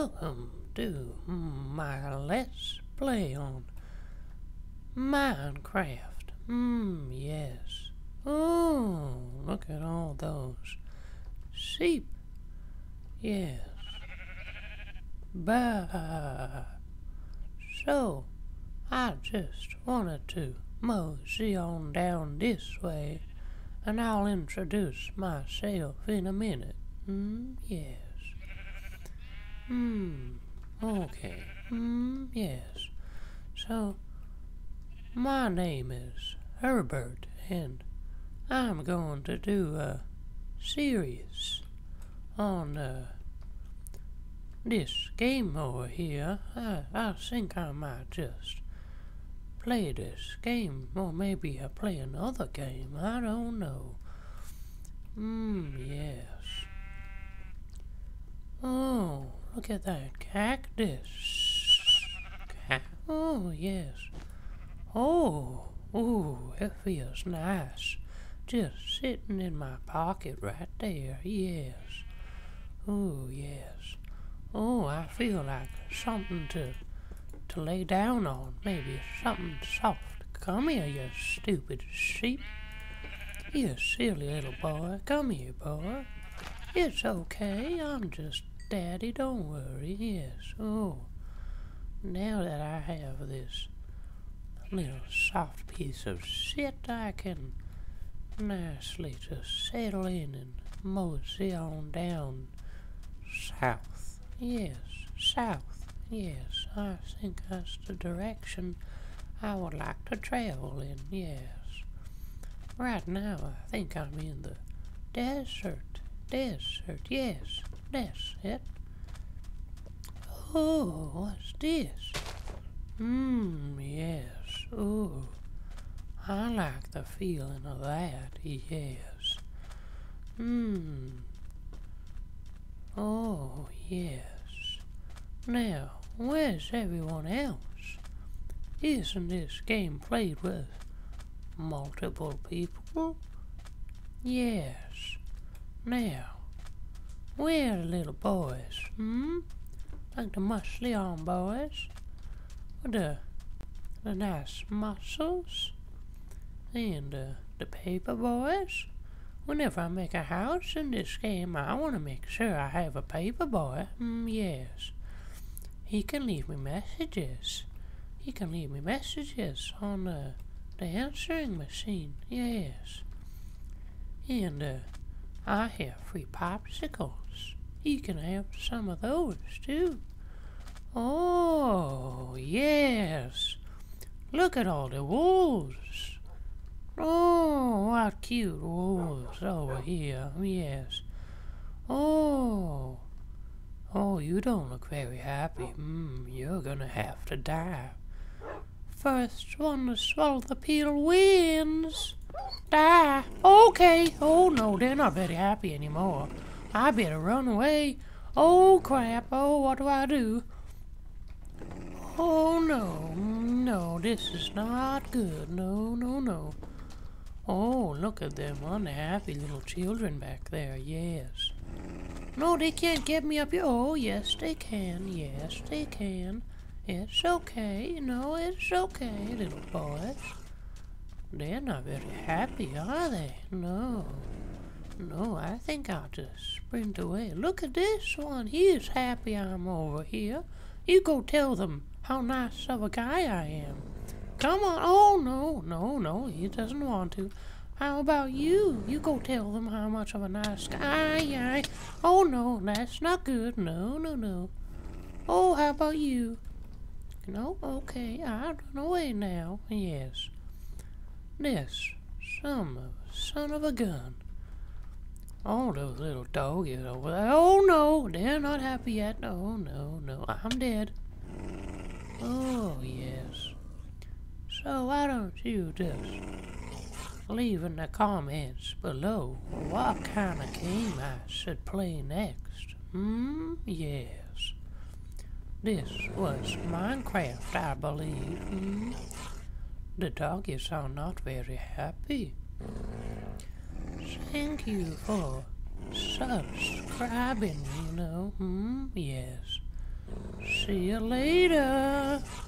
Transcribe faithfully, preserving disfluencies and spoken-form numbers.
Welcome to my Let's Play on Minecraft. Mmm, yes. Oh, look at all those sheep. Yes. Bah. So, I just wanted to mosey on down this way, and I'll introduce myself in a minute. Hmm, yes. Hmm, okay. Hmm, yes. So, my name is Herbert, and I'm going to do a series on uh, this game over here. I, I think I might just play this game, or maybe I play another game. I don't know. Hmm, yes. Oh, look at that cactus. Ca oh, yes. Oh, ooh, it feels nice. Just sitting in my pocket right there, yes. Oh, yes. Oh, I feel like something to to lay down on. Maybe something soft. Come here, you stupid sheep. You silly little boy. Come here, boy. It's okay. I'm just Daddy. Don't worry. Yes. Oh, now that I have this little soft piece of shit, I can nicely just settle in and mosey on down south. Yes, south. Yes, I think that's the direction I would like to travel in. Yes. Right now, I think I'm in the desert. Desert. Yes, that's it. Oh, what's this? Mmm, yes. Oh, I like the feeling of that. Yes. Mmm. Oh, yes. Now, where's everyone else? Isn't this game played with multiple people? Yes. Now, where are the little boys? Hmm? Like the muscly arm boys? With the, the nice muscles? And uh, the paper boys? Whenever I make a house in this game, I want to make sure I have a paper boy. Mm, yes. He can leave me messages. He can leave me messages on uh, the answering machine. Yes. And uh, I have free popsicles. You can have some of those too. Oh, yes. Look at all the wolves. Oh, what cute wolves over here. Yes. Oh. Oh, you don't look very happy. Mm, you're gonna have to die. First one to swallow the peel wins. Die. Okay. Oh, no, they're not very happy anymore. I better run away. Oh, crap. Oh, what do I do? Oh, no. No, this is not good. No, no, no. Oh, look at them unhappy little children back there. Yes. No, they can't get me up here. Oh, yes, they can. Yes, they can. It's okay. No, it's okay, little boys. They're not very happy, are they? No. No, I think I'll just sprint away. Look at this one. He is happy I'm over here. You go tell them how nice of a guy I am. Come on. Oh, no, no, no. He doesn't want to. How about you? You go tell them how much of a nice guy. Aye, aye. Oh, no, that's not good. No, no, no. Oh, how about you? No, okay. I'll run away now. Yes. This son of, son of a gun. All those little doggies over there. Oh, no, they're not happy yet. No, no, no. I'm dead. Oh, yes. So why don't you just leave in the comments below what kind of game I should play next? Hmm? Yes. This was Minecraft, I believe. Hmm? The doggies are not very happy. Thank you for subscribing, you know. Hmm? Yes. See you later.